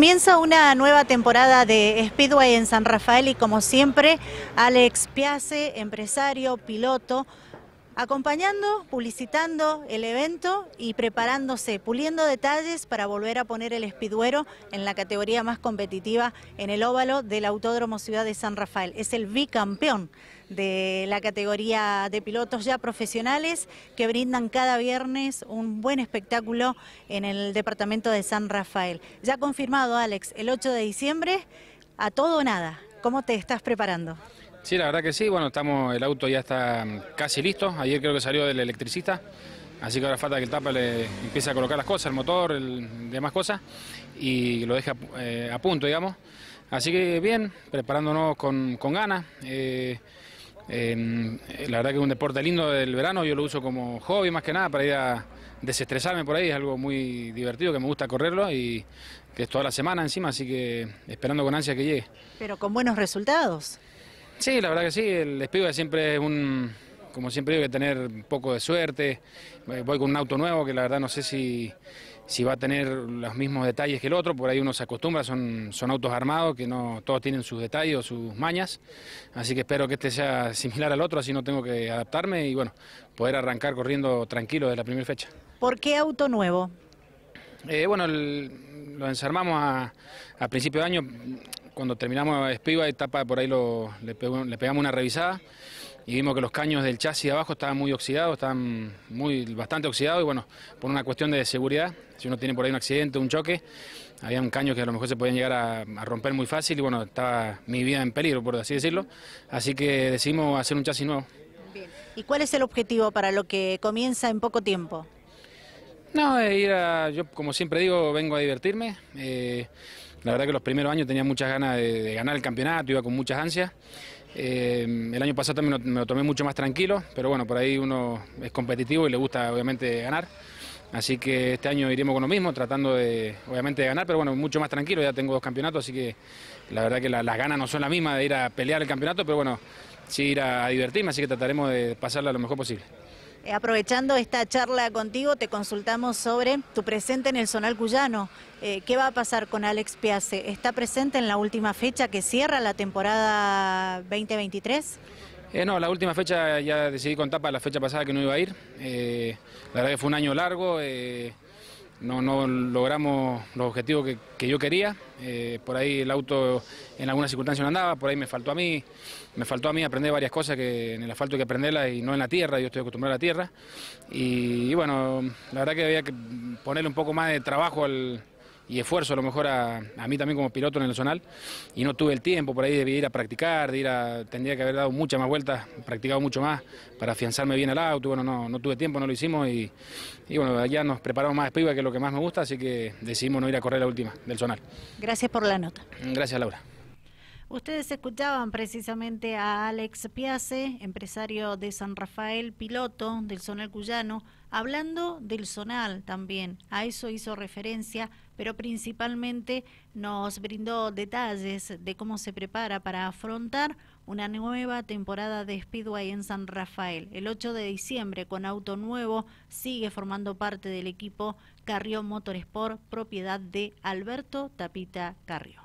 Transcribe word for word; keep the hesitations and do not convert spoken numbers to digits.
Comienza una nueva temporada de Speedway en San Rafael y como siempre, Alex Piace, empresario, piloto, acompañando, publicitando el evento y preparándose, puliendo detalles para volver a poner el Speedwero en la categoría más competitiva en el óvalo del Autódromo Ciudad de San Rafael. Es el bicampeón de la categoría de pilotos ya profesionales que brindan cada viernes un buen espectáculo en el departamento de San Rafael. Ya confirmado, Alex, el ocho de diciembre, a todo o nada. ¿Cómo te estás preparando? Sí, la verdad que sí, bueno, estamos, el auto ya está casi listo, ayer creo que salió del electricista, así que ahora falta que el tapa le empiece a colocar las cosas, el motor, el, demás cosas, y lo deje a, eh, a punto, digamos. Así que bien, preparándonos con, con ganas. Eh, eh, la verdad que es un deporte lindo del verano, yo lo uso como hobby más que nada para ir a desestresarme por ahí, es algo muy divertido que me gusta correrlo y que es toda la semana encima, así que esperando con ansia que llegue. Pero con buenos resultados. Sí, la verdad que sí, el Speedway siempre es un, como siempre digo, que tener un poco de suerte. Voy con un auto nuevo que la verdad no sé si, si va a tener los mismos detalles que el otro, por ahí uno se acostumbra, son, son autos armados que no todos tienen sus detalles o sus mañas, así que espero que este sea similar al otro, así no tengo que adaptarme y bueno, poder arrancar corriendo tranquilo de la primera fecha. ¿Por qué auto nuevo? Eh, bueno, el, lo ensarmamos a, a principio de año. Cuando terminamos Speedway, etapa por ahí lo, le, pegó, le pegamos una revisada y vimos que los caños del chasis de abajo estaban muy oxidados, estaban muy, bastante oxidados y bueno, por una cuestión de seguridad, si uno tiene por ahí un accidente, un choque, había un caño que a lo mejor se podían llegar a, a romper muy fácil y bueno, estaba mi vida en peligro, por así decirlo, así que decidimos hacer un chasis nuevo. Bien. ¿Y cuál es el objetivo para lo que comienza en poco tiempo? No, eh, ir a, yo como siempre digo, vengo a divertirme. Eh, la verdad que los primeros años tenía muchas ganas de, de ganar el campeonato, iba con muchas ansias. Eh, el año pasado también me lo, me lo tomé mucho más tranquilo, pero bueno, por ahí uno es competitivo y le gusta obviamente ganar. Así que este año iremos con lo mismo, tratando de, obviamente, de ganar, pero bueno, mucho más tranquilo, ya tengo dos campeonatos, así que la verdad que la, las ganas no son las mismas de ir a pelear el campeonato, pero bueno, sí ir a, a divertirme, así que trataremos de pasarla lo mejor posible. Aprovechando esta charla contigo, te consultamos sobre tu presente en el Zonal Cuyano. Eh, ¿Qué va a pasar con Alex Piace? ¿Está presente en la última fecha que cierra la temporada veinte veintitrés? Eh, no, la última fecha ya decidí con tapa la fecha pasada que no iba a ir. Eh, la verdad que fue un año largo, eh, no, no logramos los objetivos que, que yo quería. Eh, por ahí el auto en algunas circunstancias no andaba, por ahí me faltó a mí, me faltó a mí aprender varias cosas que en el asfalto hay que aprenderlas y no en la tierra, yo estoy acostumbrado a la tierra. Y, y bueno, la verdad que había que ponerle un poco más de trabajo al... y esfuerzo a lo mejor a, a mí también como piloto en el zonal y no tuve el tiempo, por ahí de ir a practicar, de ir a, tendría que haber dado muchas más vueltas, practicado mucho más para afianzarme bien al auto, bueno, no, no tuve tiempo, no lo hicimos y, y bueno, ya nos preparamos más Speedway, que es lo que más me gusta, así que decidimos no ir a correr la última del zonal. Gracias por la nota. Gracias, Laura. Ustedes escuchaban precisamente a Alex Piace, empresario de San Rafael, piloto del Zonal Cuyano, hablando del zonal también. A eso hizo referencia, pero principalmente nos brindó detalles de cómo se prepara para afrontar una nueva temporada de Speedway en San Rafael. El ocho de diciembre, con auto nuevo, sigue formando parte del equipo Carrió Motorsport, propiedad de Alberto Tapita Carrió.